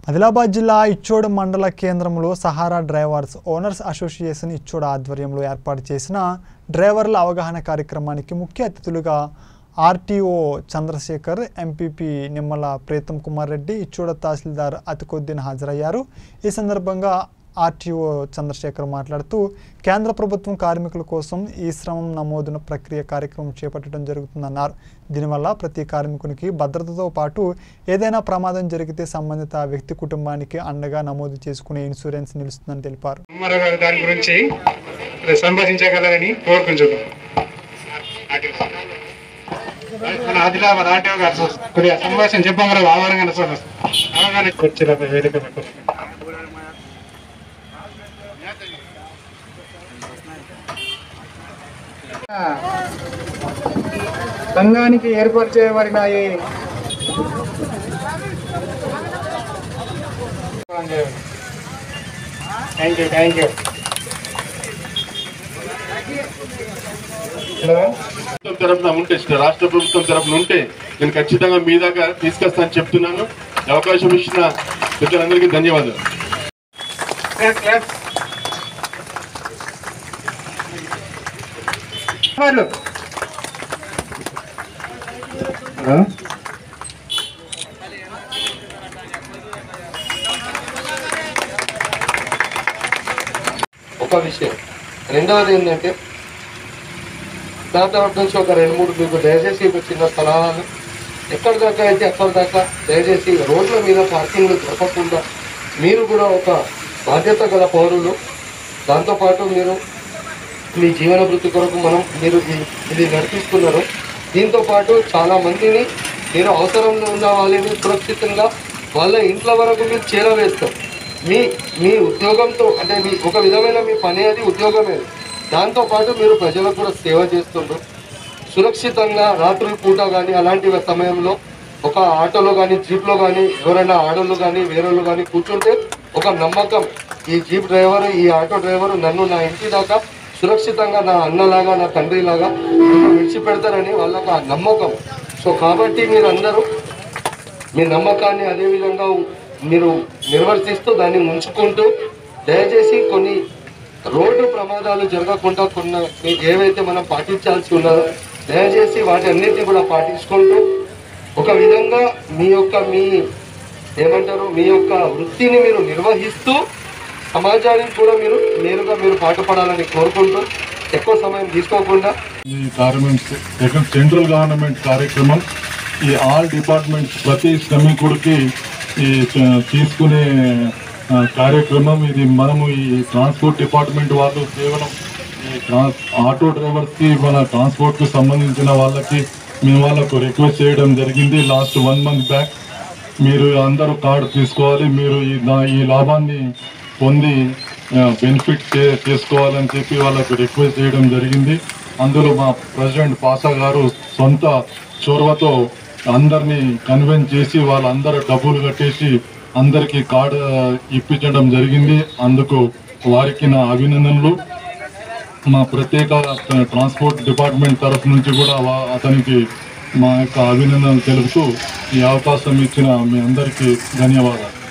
ఆదిలాబాద్ జిల్లా ఇచ్చోడ్ మండల కేంద్రంలో Sahara drivers owners association Ichoda ఆధ్వర్యంలో ఏర్పాటు చేసిన డ్రైవర్ల అవగాహన కార్యక్రమానికి ముఖ్య అతిథులుగా ఆర్టీఓ చంద్రశేఖర్, ఎంపీపీ నిమ్మల ప్రీతం కుమార్ రెడ్డి, ఇచ్చోడ్ తహసీల్దార్ అతికొద్దీన్ హాజరయ్యారు। ఈ సందర్భంగా ఆర్టీఓ చంద్రశేఖర్ మాట్లాడుతూ కేంద్ర ప్రభుత్వం కార్మికుల కోసం ఈ శ్రమం నమోదున ప్రక్రియ కార్యక్రమం చేపట్టడం జరుగుతుందన్నారు। దీనివల్ల ప్రతి కార్మికునికి భద్రతతో పాటు ఏదైనా ప్రమాదం జరిగితే సంబంధిత వ్యక్తి కుటుంబానికి అండగా నమోదు చేసుకునే ఇన్సూరెన్స్ నిలుస్తుందని తెలిపారు। దాని గురించి సంభాషించగలరని కోరుకుంటున్నాను। ఆదిలాబాద్ ఆర్టీఓ గారు కొద్దిగా సంభాషణ చెప్పగలరు। అవగాహన కుర్చీలపై వేదిక పెట్టు। సంఘానికి ఏర్పాటు చేయబడిన థ్యాంక్ యూ తరఫున ఉంటే రాష్ట్ర ప్రభుత్వం తరఫున ఉంటే నేను ఖచ్చితంగా మీ దాకా తీసుకొస్తానని చెప్తున్నాను। అవకాశం ఇచ్చిన ప్రజలందరికీ ధన్యవాదాలు। ఒక విషయం, రెండవది ఏంటంటే దాంట్లో నుంచి ఒక 2-3 మీకు దయచేసి చిన్న స్థలాలు ఎక్కడి దాకా అయితే అక్కడి దాకా దయచేసి రోడ్ల మీద పార్కింగ్లు దొరకకుండా మీరు కూడా ఒక బాధ్యత గల పౌరులు, దాంతోపాటు మీరు మీ జీవన వృత్తి కొరకు మీరు ఇది నడిపిస్తున్నారు। దీంతోపాటు చాలామందిని మీరు అవసరంలో ఉన్న వాళ్ళని సురక్షితంగా వాళ్ళ ఇంట్ల వరకు మీరు చేరవేస్తారు। మీ ఉద్యోగంతో అంటే మీ ఒక విధమైన మీ పని అది ఉద్యోగమే, దాంతోపాటు మీరు ప్రజలకు కూడా సేవ చేస్తుండ్రు। సురక్షితంగా రాత్రి పూట కానీ అలాంటి సమయంలో ఒక ఆటోలో కానీ జీప్లో కానీ ఎవరైనా ఆడోళ్ళు కానీ వేరేళ్ళు కానీ కూర్చుంటే ఒక నమ్మకం, ఈ జీప్ డ్రైవరు ఈ ఆటో డ్రైవరు నన్ను నా ఇంటి దాకా సురక్షితంగా నా అన్నలాగా నా తండ్రిలాగా విడిచిపెడతారని వాళ్ళకు ఆ నమ్మకం। సో కాబట్టి మీరందరూ మీ నమ్మకాన్ని అదేవిధంగా మీరు నిర్వర్తిస్తూ దాన్ని ఉంచుకుంటూ దయచేసి కొన్ని రోడ్డు ప్రమాదాలు జరగకుండా ఏవైతే మనం పాటించాల్సి ఉన్నదో దయచేసి వాటి అన్నిటిని కూడా పాటించుకుంటూ ఒక విధంగా మీ యొక్క వృత్తిని మీరు నిర్వహిస్తూ సమాజానికి కూడా మీరు నేరుగా పాటుపడాలని కోరుకుంటూ ఎక్కువ సమయం తీసుకోకుండా ఈ గార్మెంట్స్ సెంట్రల్ గవర్నమెంట్ కార్యక్రమం ఈ ఆల్ డిపార్ట్మెంట్స్ ప్రతి శ్రమికుడికి ఈ తీసుకునే కార్యక్రమం ఇది। మనము ఈ ట్రాన్స్పోర్ట్ డిపార్ట్మెంట్ వాళ్ళు కేవలం ఈ ఆటో డ్రైవర్స్కి మన ట్రాన్స్పోర్ట్కి సంబంధించిన వాళ్ళకి మేము వాళ్ళకు రిక్వెస్ట్ చేయడం జరిగింది లాస్ట్ 1 month బ్యాక్। మీరు అందరూ కార్డు తీసుకోవాలి, మీరు ఈ లాభాన్ని పొంది బెనిఫిట్ చేసుకోవాలని చెప్పి వాళ్ళకు రిక్వెస్ట్ చేయడం జరిగింది। అందులో మా ప్రెసిడెంట్ పాసా గారు సొంత చొరవతో అందరినీ కన్విన్స్ చేసి వాళ్ళందరూ డబ్బులు కట్టేసి అందరికీ కార్డు ఇప్పించడం జరిగింది। అందుకు వారికి నా అభినందనలు। మా ప్రత్యేక ట్రాన్స్పోర్ట్ డిపార్ట్మెంట్ తరఫు నుంచి కూడా అతనికి మా యొక్క అభినందనలు తెలుపుతూ ఈ అవకాశం ఇచ్చిన మీ అందరికీ ధన్యవాదాలు।